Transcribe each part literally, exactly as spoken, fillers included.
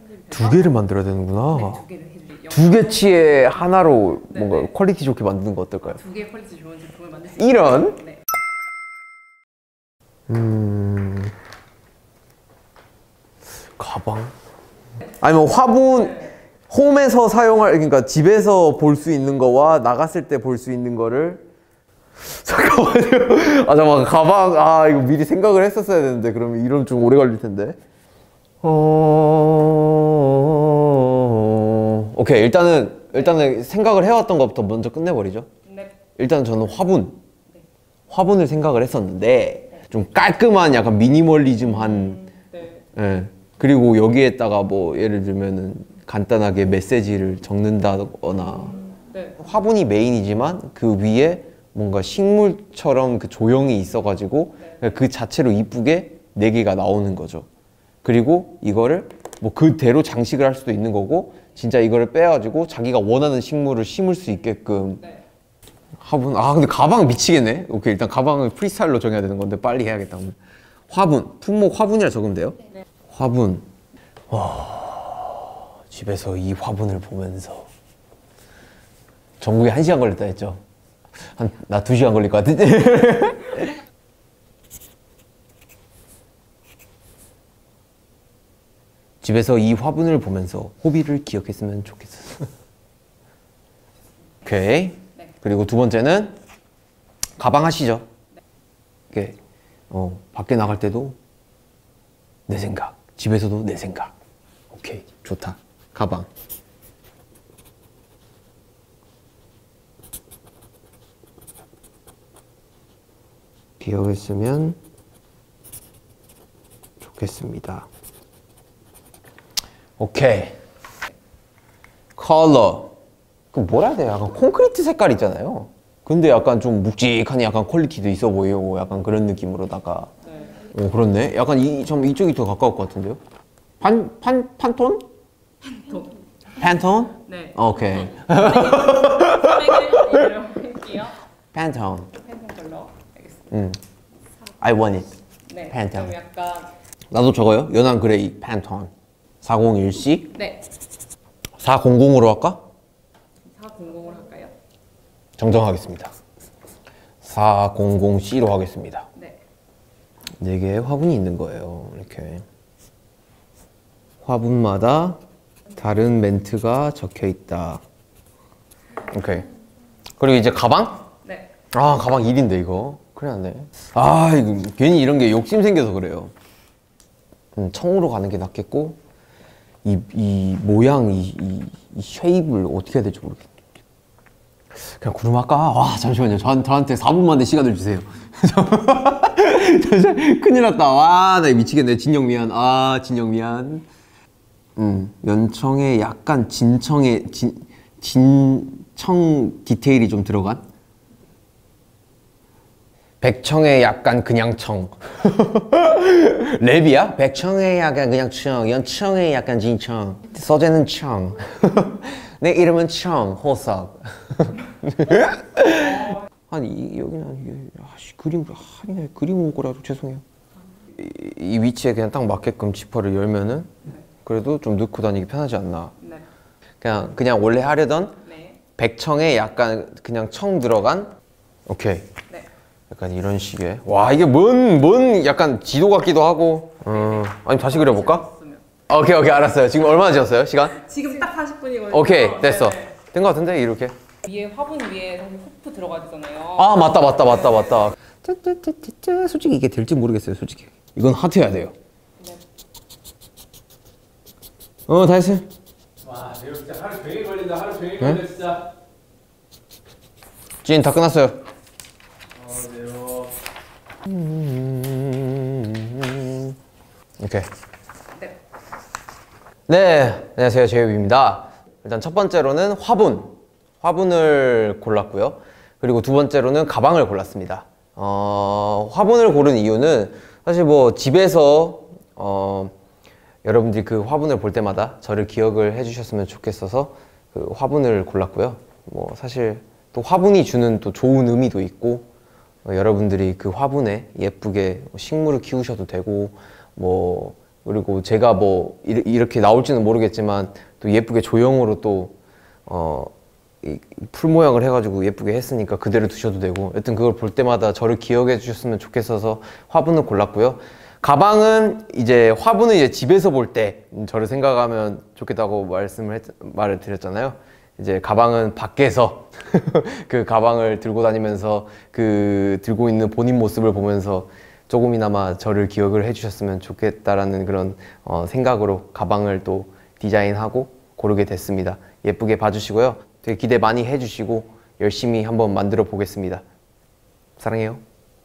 두 개를 만들어야 되는구나. 네, 두 개를 해드릴게요. 두 개치에 하나로 네, 뭔가 네. 퀄리티 좋게 만드는 거 어떨까요? 두 개의 퀄리티 좋은 제품을 만들 수 이런? 있어요. 네. 음... 가방? 아니면 화분, 홈에서 사용할, 그러니까 집에서 볼 수 있는 거와 나갔을 때 볼 수 있는 거를 잠깐만요. 아 잠깐만, 가방, 아 이거 미리 생각을 했었어야 되는데 그러면 이러면 좀 오래 걸릴 텐데. 어... 오케이, 일단은 일단은 생각을 해왔던 것부터 먼저 끝내버리죠. 네. 일단 저는 화분, 네. 화분을 생각을 했었는데 네. 좀 깔끔한 약간 미니멀리즘한 음, 네. 예. 그리고 여기에다가 뭐 예를 들면은 간단하게 메시지를 적는다거나 음, 네. 화분이 메인이지만 그 위에 뭔가 식물처럼 그 조형이 있어가지고 네. 그 자체로 이쁘게 네 개가 나오는 거죠. 그리고 이거를 뭐 그대로 장식을 할 수도 있는 거고 진짜 이거를 빼가지고 자기가 원하는 식물을 심을 수 있게끔 네. 화분. 아 근데 가방 미치겠네. 오케이, 일단 가방을 프리스타일로 정해야 되는 건데 빨리 해야겠다 오늘. 화분, 품목 화분이라 적으면 돼요? 네. 화분. 와, 집에서 이 화분을 보면서 전국에 한 시간 걸렸다 했죠? 한, 나 두 시간 걸릴 것 같은데? 집에서 이 화분을 보면서 호비를 기억했으면 좋겠어. 오케이. 네. 그리고 두 번째는 가방 하시죠. 이렇게 어, 밖에 나갈 때도 내 생각, 집에서도 내 생각. 오케이, 좋다. 가방. 기억했으면 좋겠습니다. 오케이. 컬러. 그 뭐라 해야 돼? 약간 콘크리트 색깔 있잖아요. 근데 약간 좀 묵직한 약간 퀄리티도 있어 보이고 약간 그런 느낌으로다가. 네. 어, 그렇네. 약간 이, 좀 이쪽이 더 가까울 것 같은데요? 판, 판, 판톤? 돈. 팬톤? 네. 오케이. 이대로 할게요. 팬톤. 펜션 컬러. 알겠습니다. 음. I want it. 네. 펜션. 좀 약간 나도 적어요. 연한 그레이 팬톤. 사공일 씨. 네. 사공공으로 할까? 사공공으로 할까요? 정정하겠습니다. 사공공 씨로 하겠습니다. 네. 네 개의 화분이 있는 거예요. 이렇게. 화분마다 다른 멘트가 적혀 있다. 오케이. 그리고 이제 가방? 네. 아, 가방 일인데 이거. 큰일 났네. 아, 이거 괜히 이런 게 욕심 생겨서 그래요. 음, 청으로 가는 게 낫겠고 이, 이 모양, 이, 이, 이 쉐입을 어떻게 해야 될지 모르겠네. 그냥 구름 할까? 와, 잠시만요. 저, 저한테 사 분만 내 시간을 주세요. 큰일 났다. 와, 나 미치겠네. 진영 미안. 아, 진영 미안. 음, 연청에 약간 진청에 진, 진청 디테일이 좀 들어간? 백청에 약간 그냥 청. 랩이야? 백청에 약간 그냥 청, 연청에 약간 진청, 서재는 청. 내 이름은 청, 호석. 아니 여기는 이게 아씨 그림 아니 그림 온 거라도 죄송해요. 이, 이 위치에 그냥 딱 맞게끔 지퍼를 열면은 그래도 좀 넣고 다니기 편하지 않나. 네. 그냥 그냥 원래 하려던 네. 백청에 약간 그냥 청 들어간. 오케이. 네. 약간 이런 식의. 와 이게 뭔 뭔 약간 지도 같기도 하고. 어 아니 다시 그려볼까? 오케이 오케이 알았어요. 지금 얼마나 지었어요? 시간? 지금 딱 사십 분이거든요. 오케이 됐어. 네. 된 거 같은데 이렇게. 위에 화분 위에 사실 호프 들어가야 되잖아요. 아 맞다 맞다 맞다 맞다. 짜짜짜짜 솔직히 이게 될지 모르겠어요 솔직히. 이건 하트해야 돼요. 네. 어 다 했어요. 와, 이거 진짜 하루 종일 걸린다. 하루 종일 걸려 진짜. 진 다 끝났어요. 어, 네요. 오케이. 네. 네 안녕하세요 제이홉입니다. 일단 첫 번째로는 화분. 화분을 골랐고요. 그리고 두 번째로는 가방을 골랐습니다. 어, 화분을 고른 이유는 사실 뭐 집에서 어, 여러분들이 그 화분을 볼 때마다 저를 기억을 해주셨으면 좋겠어서 그 화분을 골랐고요. 뭐 사실 또 화분이 주는 또 좋은 의미도 있고 어, 여러분들이 그 화분에 예쁘게 식물을 키우셔도 되고 뭐 그리고 제가 뭐 이- 이렇게 나올지는 모르겠지만 또 예쁘게 조형으로 또 어, 이 풀 모양을 해가지고 예쁘게 했으니까 그대로 두셔도 되고, 여튼 그걸 볼 때마다 저를 기억해 주셨으면 좋겠어서 화분을 골랐고요. 가방은 이제 화분은 이제 집에서 볼 때 저를 생각하면 좋겠다고 말씀을 했, 말을 드렸잖아요. 이제 가방은 밖에서 그 가방을 들고 다니면서 그 들고 있는 본인 모습을 보면서 조금이나마 저를 기억을 해주셨으면 좋겠다라는 그런 어, 생각으로 가방을 또 디자인하고 고르게 됐습니다. 예쁘게 봐주시고요. 되게 기대 많이 해주시고 열심히 한번 만들어 보겠습니다. 사랑해요.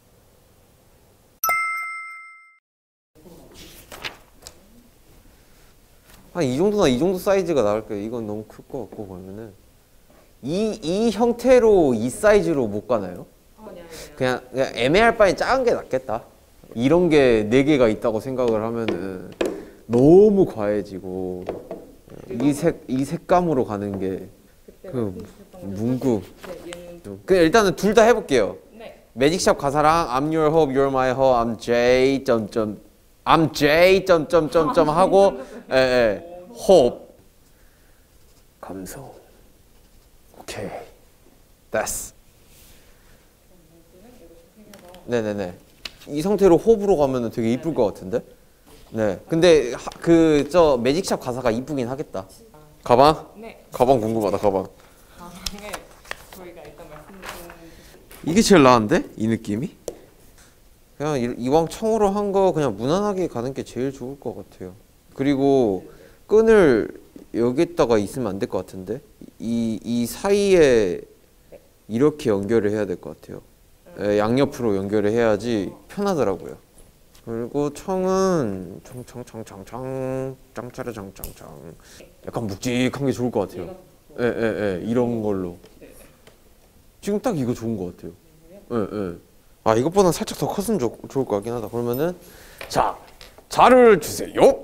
한 이 정도나 이 정도 사이즈가 나올 거예요. 이건 너무 클 것 같고, 그러면은 이, 이 형태로 이 사이즈로 못 가나요? 어, 네, 네. 그냥, 그냥 애매할 바엔 작은 게 낫겠다. 이런 게 네 개가 있다고 생각을 하면은 너무 과해지고, 이 색, 이 색감으로 가는 게 그 문구. 네, 얘는 그냥 일단은 둘 다 해볼게요. 네. 매직샵 가사랑 I'm your hope, you're my hope, I'm J 점점 I'm J 점점점점 하고 예, 예. hope 감성. 오케이. 됐어. 네네네. 이 상태로 호흡으로 가면은 되게 이쁠 것 같은데? 네. 근데 그 저 매직샵 가사가 이쁘긴 하겠다. 가방? 네. 가방 궁금하다. 가방. 가방에 저희가 일단 말씀드린 이게 제일 나은데? 이 느낌이? 그냥 이- 이왕 청으로 한 거 그냥 무난하게 가는 게 제일 좋을 것 같아요. 그리고 끈을 여기다가 있으면 안 될 것 같은데? 이, 이 사이에 이렇게 연결을 해야 될 것 같아요. 예, 양옆으로 연결을 해야지 편하더라고요. 그리고 청은 청청청청청 짱짜르짱짱짱 약간 묵직한 게 좋을 것 같아요. 예, 예, 예, 이런 걸로. 지금 딱 이거 좋은 것 같아요. 예, 예. 아, 이것보다는 살짝 더 컸으면 좋, 좋을 것 같긴 하다. 그러면은 자, 자를 주세요.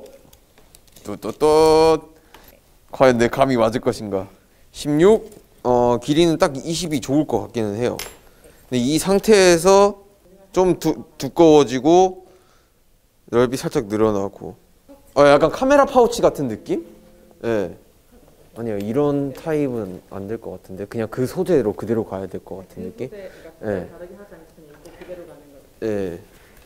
뚜뚜뚜. 과연 내 감이 맞을 것인가? 십육. 어, 길이는 딱 이십이 좋을 것 같기는 해요. 근데 이 상태에서 좀 두, 두꺼워지고 넓이 살짝 늘어나고. 어, 약간 카메라 파우치 같은 느낌? 예. 아니요, 이런 타입은 안 될 것 같은데 그냥 그 소재로 그대로 가야 될 것 같은 느낌? 네. 예. 다르게 하지 않고 그대로 가는 거예요. 예.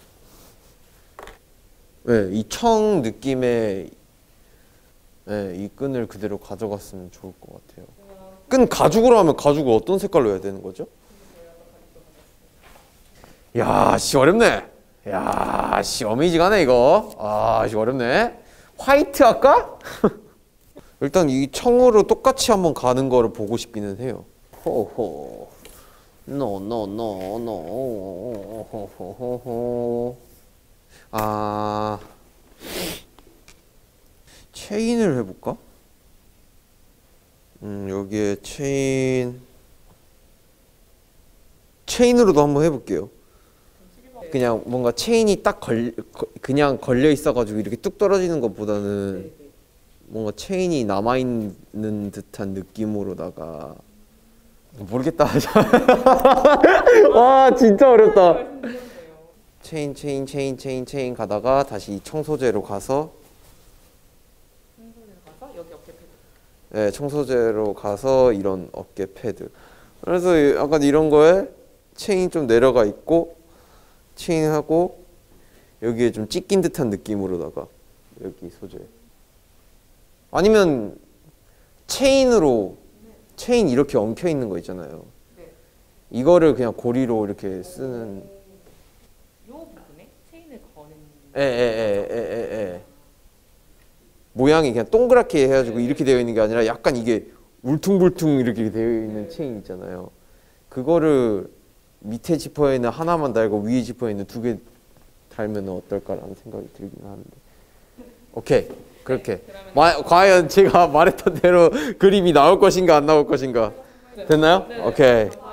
예, 이 청 느낌의 예, 이 끈을 그대로 가져갔으면 좋을 것 같아요. 끈 가죽으로 하면 가죽을 어떤 색깔로 해야 되는 거죠? 야, 씨 어렵네. 야, 씨 어메이징하네 이거. 아, 씨 어렵네. 화이트 할까? 일단 이 청으로 똑같이 한번 가는 거를 보고 싶기는 해요. 호호. 노노노노. 호호호호. 아. 체인을 해볼까? 음, 여기에 체인. 체인으로도 한번 해볼게요. 그냥 뭔가 체인이 딱 걸, 그냥 걸려 있어가지고 이렇게 뚝 떨어지는 것보다는 뭔가 체인이 남아있는 듯한 느낌으로다가 모르겠다. 와, 진짜 어렵다. 체인, 체인, 체인, 체인, 체인 가다가 다시 이 청소제로 가서 가서 여기 어깨 패드. 네, 청소제로 가서 이런 어깨 패드. 그래서 약간 이런 거에 체인 좀 내려가 있고 체인하고 여기에 좀 찢긴 듯한 느낌으로다가 여기 소재. 아니면 체인으로 체인 이렇게 엉켜 있는 거 있잖아요. 네. 이거를 그냥 고리로 이렇게 쓰는. 요 부분에 체인을 거는. 에에에에에 모양이 그냥 동그랗게 해가지고 이렇게 되어 있는 게 아니라 약간 이게 울퉁불퉁 이렇게 되어 있는 체인 있잖아요. 그거를 밑에 지퍼에는 하나만 달고 위에 지퍼에는 두 개 달면 어떨까라는 생각이 들긴 하는데. 오케이, 그렇게. 마, 과연 제가 말했던 대로 그림이 나올 것인가 안 나올 것인가. 됐나요? 오케이.